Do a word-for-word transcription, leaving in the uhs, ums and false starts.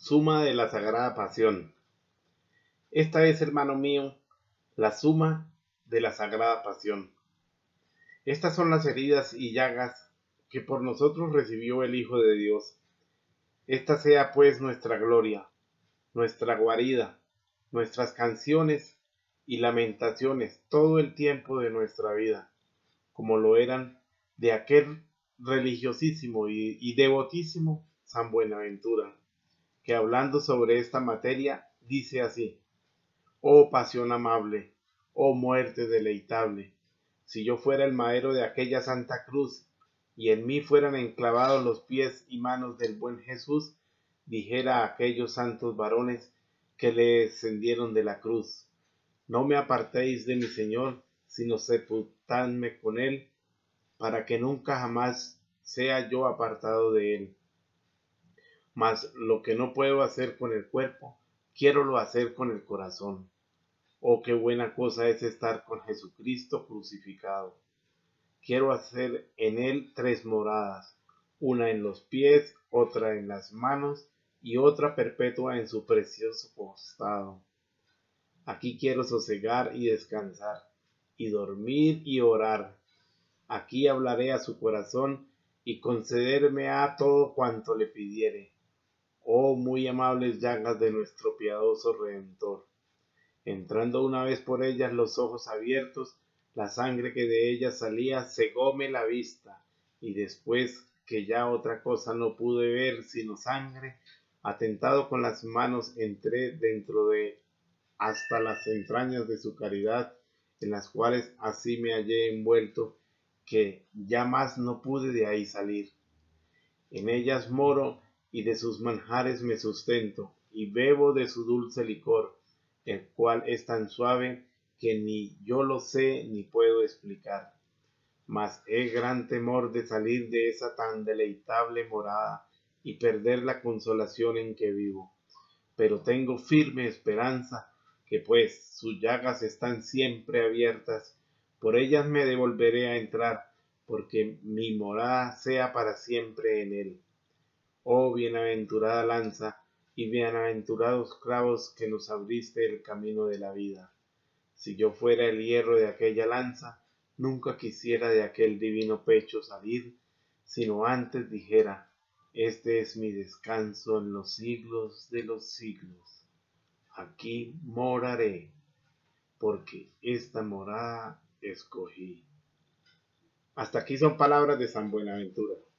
Suma de la Sagrada Pasión. Esta es, hermano mío, la suma de la Sagrada Pasión. Estas son las heridas y llagas que por nosotros recibió el Hijo de Dios. Esta sea pues nuestra gloria, nuestra guarida, nuestras canciones y lamentaciones todo el tiempo de nuestra vida, como lo eran de aquel religiosísimo y, y devotísimo San Buenaventura, que hablando sobre esta materia dice así: oh pasión amable, oh muerte deleitable, si yo fuera el madero de aquella santa cruz, y en mí fueran enclavados los pies y manos del buen Jesús, dijera a aquellos santos varones que le descendieron de la cruz: no me apartéis de mi Señor, sino sepultadme con él, para que nunca jamás sea yo apartado de él. Mas lo que no puedo hacer con el cuerpo, quiérolo hacer con el corazón. Oh, qué buena cosa es estar con Jesucristo crucificado. Quiero hacer en él tres moradas, una en los pies, otra en las manos y otra perpetua en su precioso costado. Aquí quiero sosegar y descansar, y dormir y orar. Aquí hablaré a su corazón y concederme a todo cuanto le pidiere. Oh, muy amables llagas de nuestro piadoso Redentor. Entrando una vez por ellas los ojos abiertos, la sangre que de ellas salía cegóme la vista, y después que ya otra cosa no pude ver sino sangre, atentado con las manos entré dentro de hasta las entrañas de su caridad, en las cuales así me hallé envuelto, que ya más no pude de ahí salir. En ellas moro, y de sus manjares me sustento, y bebo de su dulce licor, el cual es tan suave que ni yo lo sé ni puedo explicar. Mas he gran temor de salir de esa tan deleitable morada y perder la consolación en que vivo. Pero tengo firme esperanza que, pues sus llagas están siempre abiertas, por ellas me devolveré a entrar, porque mi morada sea para siempre en él. Oh bienaventurada lanza y bienaventurados clavos que nos abriste el camino de la vida. Si yo fuera el hierro de aquella lanza, nunca quisiera de aquel divino pecho salir, sino antes dijera: este es mi descanso en los siglos de los siglos. Aquí moraré, porque esta morada escogí. Hasta aquí son palabras de San Buenaventura.